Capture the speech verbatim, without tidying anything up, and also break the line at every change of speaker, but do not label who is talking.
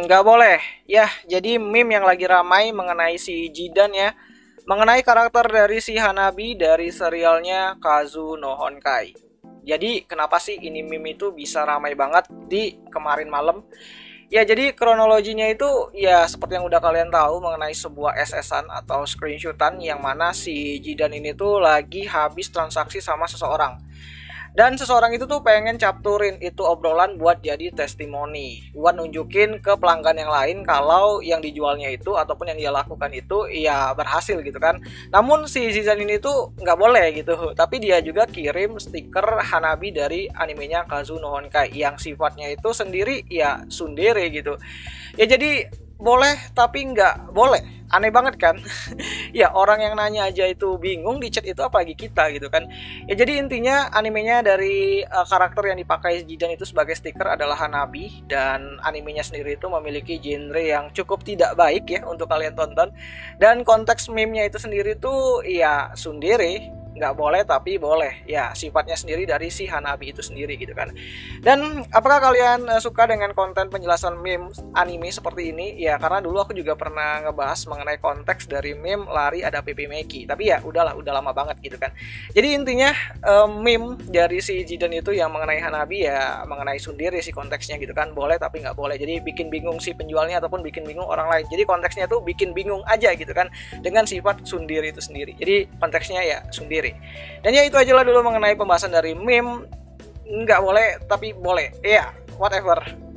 nggak boleh. Ya, jadi meme yang lagi ramai mengenai si Jidan ya, mengenai karakter dari si Hanabi dari serialnya Kazu no Honkai. Jadi kenapa sih ini meme itu bisa ramai banget di kemarin malam? Ya, jadi kronologinya itu ya seperti yang udah kalian tahu mengenai sebuah S S-an atau screenshotan yang mana si Jidan ini tuh lagi habis transaksi sama seseorang. Dan seseorang itu tuh pengen capturin itu obrolan buat jadi testimoni, buat nunjukin ke pelanggan yang lain kalau yang dijualnya itu ataupun yang dia lakukan itu ya berhasil gitu kan. Namun si Zizan ini tuh nggak boleh gitu, tapi dia juga kirim stiker Hanabi dari animenya Kazu no Honkai yang sifatnya itu sendiri ya tsundere gitu. Ya jadi boleh tapi nggak boleh, aneh banget kan. Ya orang yang nanya aja itu bingung di chat itu apalagi kita gitu kan. Ya jadi intinya animenya dari uh, karakter yang dipakai Jidan itu sebagai stiker adalah Hanabi, dan animenya sendiri itu memiliki genre yang cukup tidak baik ya untuk kalian tonton. Dan konteks meme-nya itu sendiri tuh ya tsundere, nggak boleh tapi boleh ya, sifatnya sendiri dari si Hanabi itu sendiri gitu kan. Dan apakah kalian uh, suka dengan konten penjelasan meme anime seperti ini? Ya karena dulu aku juga pernah ngebahas mengenai konteks dari meme lari ada Pepe Meki, tapi ya udahlah, udah lama banget gitu kan. Jadi intinya uh, meme dari si Jidan itu yang mengenai Hanabi ya mengenai tsundere si konteksnya gitu kan, boleh tapi nggak boleh. Jadi bikin bingung si penjualnya ataupun bikin bingung orang lain. Jadi konteksnya tuh bikin bingung aja gitu kan dengan sifat tsundere itu sendiri. Jadi konteksnya ya tsundere. Dan ya itu aja lah dulu mengenai pembahasan dari meme nggak boleh tapi boleh. Ya, yeah, whatever.